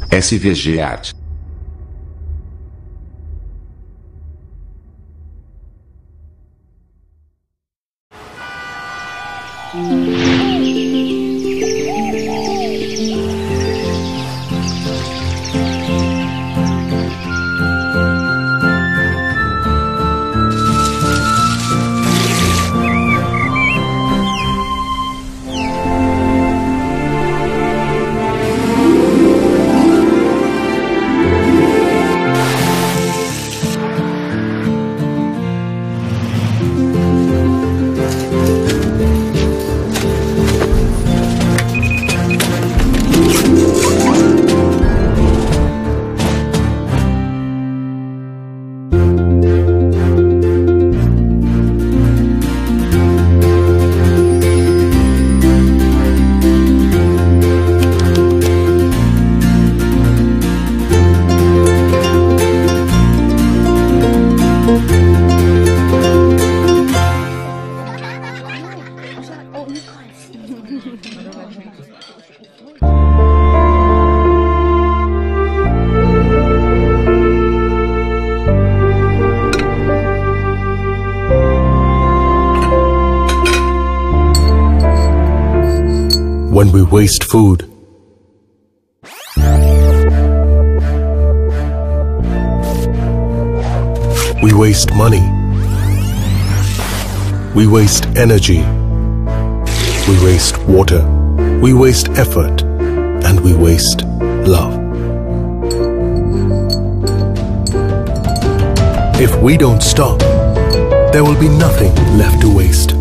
SVG Art. When we waste food, we waste money, we waste energy, we waste water, we waste effort, and we waste love. If we don't stop, there will be nothing left to waste.